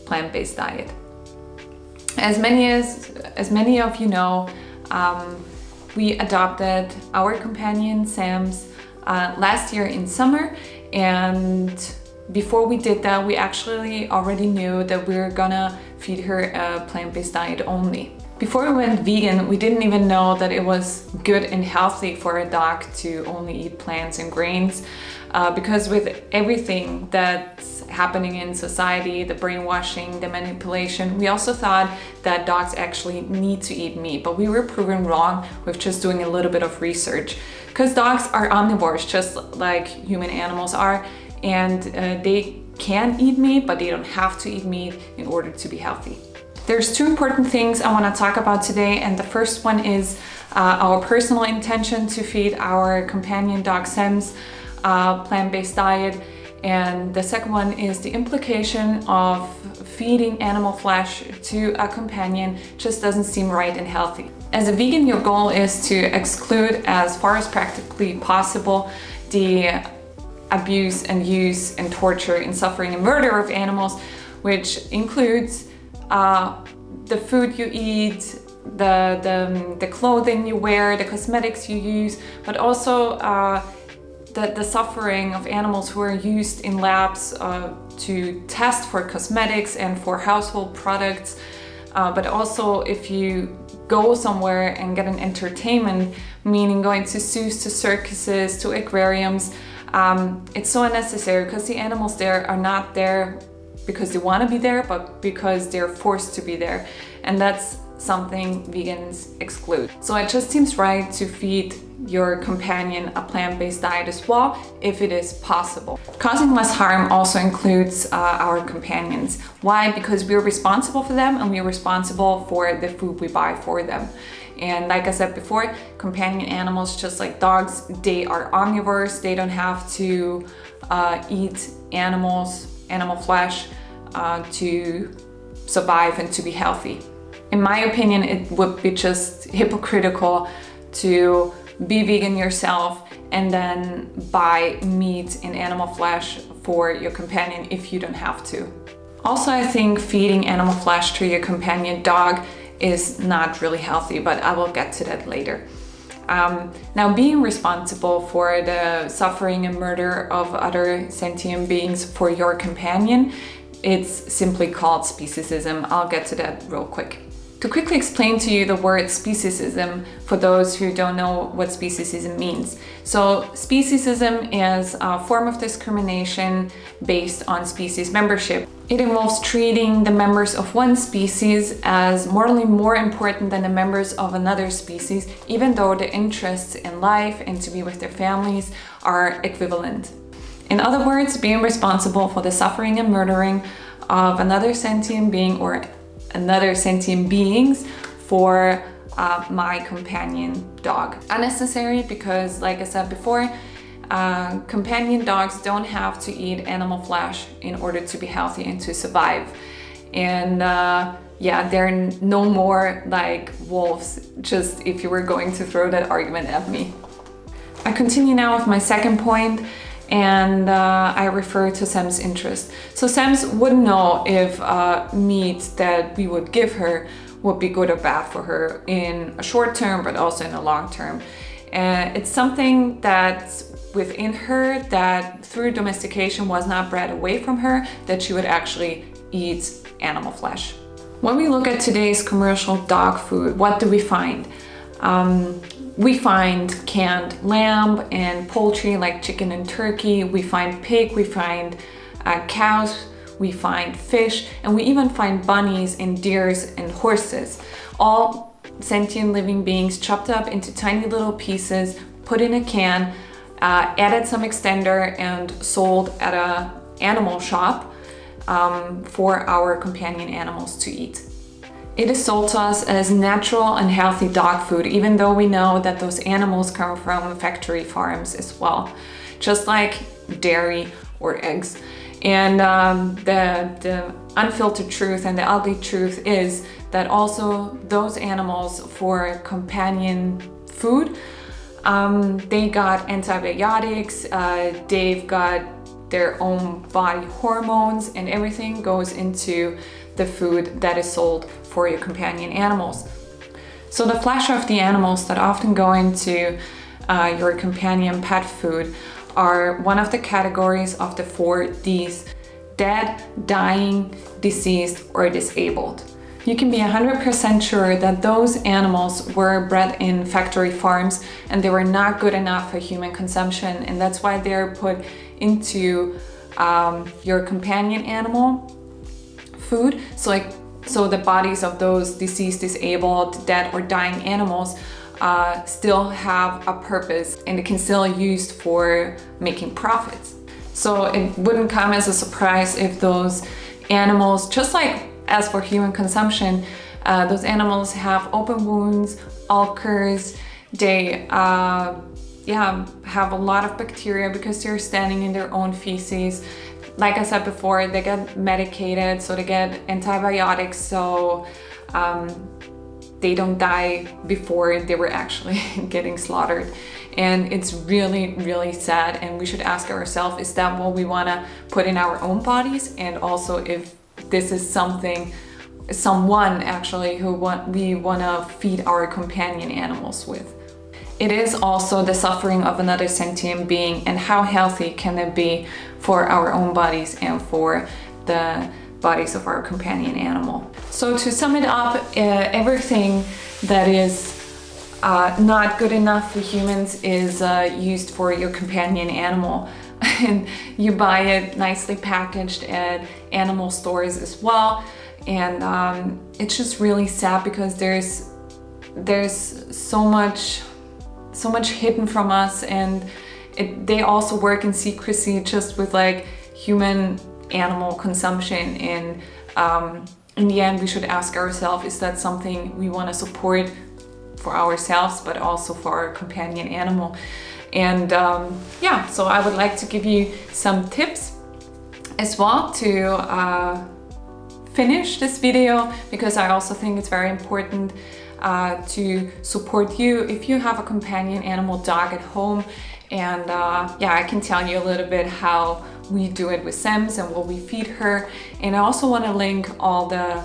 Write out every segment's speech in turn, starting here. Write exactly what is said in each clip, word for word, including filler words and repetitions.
plant-based diet. As many as, as many of you know, um, we adopted our companion Sams uh, last year in summer, and before we did that, we actually already knew that we were gonna feed her a plant-based diet only. Before we went vegan, we didn't even know that it was good and healthy for a dog to only eat plants and grains, uh, because with everything that's happening in society, the brainwashing, the manipulation, we also thought that dogs actually need to eat meat, but we were proven wrong with just doing a little bit of research. Because dogs are omnivores, just like human animals are, and uh, they can eat meat, but they don't have to eat meat in order to be healthy. There's two important things I want to talk about today, and the first one is uh, our personal intention to feed our companion dog Sams uh, plant-based diet, and the second one is the implication of feeding animal flesh to a companion just doesn't seem right and healthy. As a vegan, your goal is to exclude as far as practically possible the abuse and use and torture and suffering and murder of animals, which includes uh, the food you eat, the, the, the clothing you wear, the cosmetics you use, but also uh, the, the suffering of animals who are used in labs uh, to test for cosmetics and for household products. Uh, but also if you go somewhere and get an entertainment, meaning going to zoos, to circuses, to aquariums, Um, it's so unnecessary because the animals there are not there because they want to be there, but because they're forced to be there. And that's something vegans exclude. So it just seems right to feed your companion a plant-based diet as well, if it is possible. Causing less harm also includes uh, our companions. Why? Because we're responsible for them, and we're responsible for the food we buy for them. And like I said before, companion animals, just like dogs, they are omnivores. They don't have to uh, eat animals, animal flesh uh, to survive and to be healthy. In my opinion, it would be just hypocritical to be vegan yourself and then buy meat and animal flesh for your companion if you don't have to. Also, I think feeding animal flesh to your companion dog is not really healthy, but I will get to that later. Um, now, being responsible for the suffering and murder of other sentient beings for your companion, it's simply called speciesism. I'll get to that real quick. To quickly explain to you the word speciesism for those who don't know what speciesism means. So speciesism is a form of discrimination based on species membership. It involves treating the members of one species as morally more important than the members of another species, even though the interests in life and to be with their families are equivalent. In other words, being responsible for the suffering and murdering of another sentient being or another sentient beings for uh, my companion dog. Unnecessary because, like I said before, uh, companion dogs don't have to eat animal flesh in order to be healthy and to survive. And uh, yeah, they're no more like wolves, just if you were going to throw that argument at me. I continue now with my second point, and uh, I refer to Sam's interest. So Sam's wouldn't know if uh, meat that we would give her would be good or bad for her in a short term, but also in a long term. Uh, it's something that's within her that through domestication was not bred away from her, that she would actually eat animal flesh. When we look at today's commercial dog food, what do we find? Um, We find canned lamb and poultry like chicken and turkey. We find pig, we find uh, cows, we find fish, and we even find bunnies and deers and horses. All sentient living beings chopped up into tiny little pieces, put in a can, uh, added some extender and sold at a animal shop um, for our companion animals to eat. It is sold to us as natural and healthy dog food, even though we know that those animals come from factory farms as well, just like dairy or eggs. And um, the, the unfiltered truth and the ugly truth is that also those animals for companion food, um, they got antibiotics, uh, they've got their own body hormones, and everything goes into the food that is sold for your companion animals. So the flesh of the animals that often go into uh, your companion pet food are one of the categories of the four Ds: dead, dying, deceased, or disabled. You can be one hundred percent sure that those animals were bred in factory farms and they were not good enough for human consumption, and that's why they're put into um, your companion animal food. So like, so the bodies of those deceased, disabled, dead, or dying animals uh, still have a purpose, and it can still be used for making profits. So it wouldn't come as a surprise if those animals, just like as for human consumption, uh, those animals have open wounds, ulcers, they uh, yeah, have a lot of bacteria because they're standing in their own feces. Like I said before, they get medicated, so they get antibiotics, so um, they don't die before they were actually getting slaughtered. And it's really, really sad, and we should ask ourselves, is that what we want to put in our own bodies? And also if this is something, someone actually who want, we want to feed our companion animals with. It is also the suffering of another sentient being, and how healthy can it be for our own bodies and for the bodies of our companion animal. So to sum it up, uh, everything that is uh, not good enough for humans is uh, used for your companion animal. And you buy it nicely packaged at animal stores as well. And um, it's just really sad because there's there's so much so much hidden from us, and it, they also work in secrecy just with like human animal consumption. And um, in the end, we should ask ourselves, is that something we want to support for ourselves, but also for our companion animal? And um, yeah, so I would like to give you some tips as well to uh, finish this video, because I also think it's very important uh, to support you if you have a companion animal dog at home. And uh, yeah, I can tell you a little bit how we do it with Sams and what we feed her. And I also want to link all the,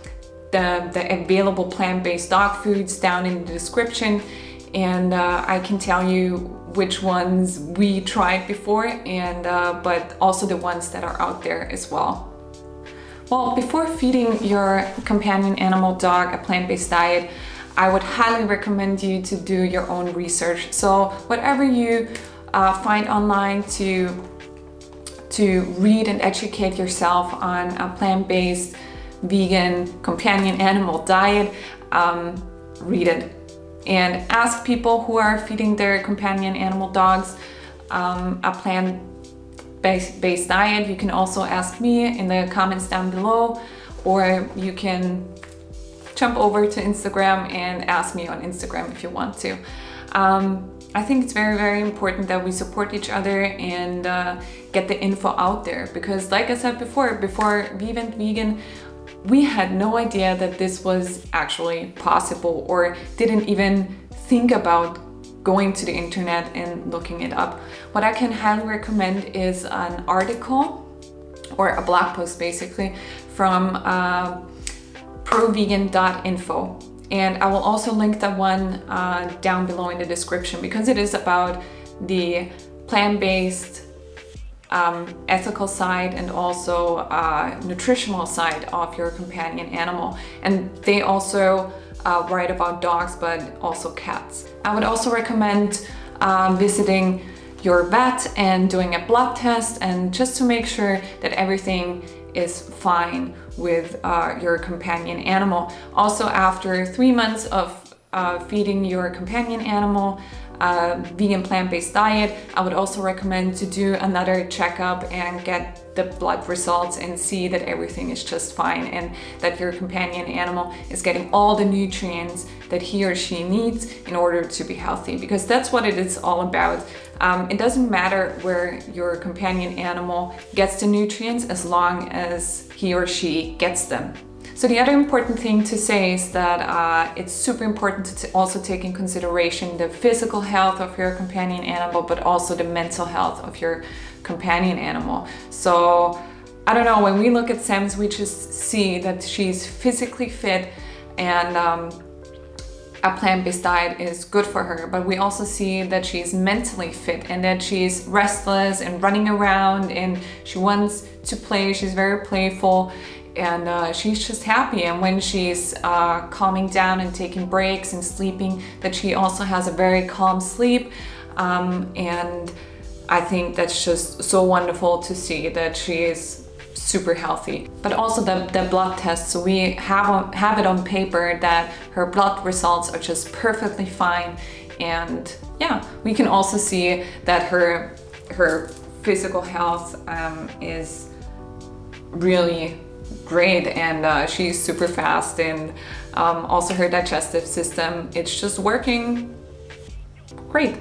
the, the available plant-based dog foods down in the description. And uh, I can tell you which ones we tried before, and uh, but also the ones that are out there as well. Well, before feeding your companion animal dog a plant-based diet, I would highly recommend you to do your own research. So whatever you uh, find online to, to read and educate yourself on a plant-based vegan companion animal diet, um, read it. And ask people who are feeding their companion animal dogs um, a plant-based based diet. You can also ask me in the comments down below, or you can jump over to Instagram and ask me on Instagram if you want to. Um, I think it's very, very important that we support each other and uh, get the info out there, because like I said before, before We Went Vegan, we had no idea that this was actually possible, or didn't even think about going to the internet and looking it up. What I can highly recommend is an article or a blog post basically from uh, pro vegan dot info. And I will also link that one uh, down below in the description, because it is about the plant-based Um, ethical side and also uh, nutritional side of your companion animal. And they also uh, write about dogs, but also cats. I would also recommend um, visiting your vet and doing a blood test, and just to make sure that everything is fine with uh, your companion animal. Also, after three months of uh, feeding your companion animal Uh, vegan plant-based diet, I would also recommend to do another checkup and get the blood results and see that everything is just fine, and that your companion animal is getting all the nutrients that he or she needs in order to be healthy, because that's what it is all about. Um, it doesn't matter where your companion animal gets the nutrients, as long as he or she gets them. So the other important thing to say is that uh, it's super important to also take in consideration the physical health of your companion animal, but also the mental health of your companion animal. So I don't know, when we look at Sams, we just see that she's physically fit, and um, a plant-based diet is good for her, but we also see that she's mentally fit and that she's restless and running around and she wants to play. She's very playful, and uh, she's just happy. And when she's uh, calming down and taking breaks and sleeping, that she also has a very calm sleep. Um, and I think that's just so wonderful to see that she is super healthy. But also the, the blood test, so we have, on, have it on paper that her blood results are just perfectly fine. And yeah, we can also see that her, her physical health um, is really great, and uh, she's super fast, and um, also her digestive system, it's just working great.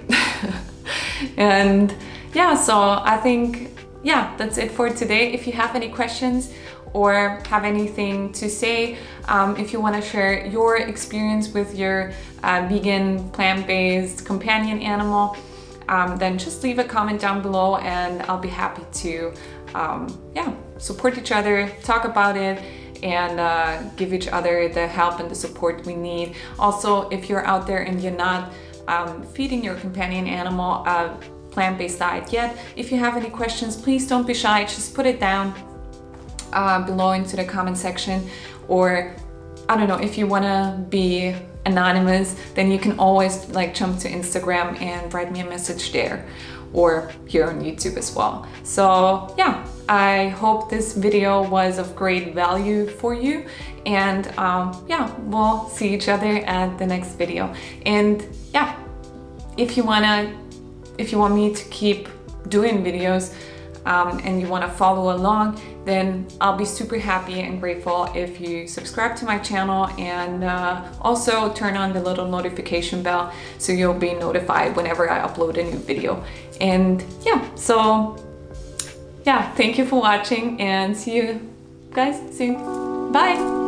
And yeah, so I think, yeah, that's it for today. If you have any questions or have anything to say, um, if you want to share your experience with your uh, vegan, plant-based companion animal, um, then just leave a comment down below, and I'll be happy to um, yeah, support each other, talk about it, and uh, give each other the help and the support we need. Also, if you're out there and you're not um, feeding your companion animal a plant-based diet yet, if you have any questions, please don't be shy, just put it down uh, below into the comment section. Or I don't know, if you want to be anonymous, then you can always like jump to Instagram and write me a message there, or here on YouTube as well. So yeah, I hope this video was of great value for you, and um, yeah, we'll see each other at the next video. And yeah, if you wanna if you want me to keep doing videos um, and you want to follow along, then I'll be super happy and grateful if you subscribe to my channel, and uh, also turn on the little notification bell so you'll be notified whenever I upload a new video. And yeah, so yeah, thank you for watching, and see you guys soon. Bye!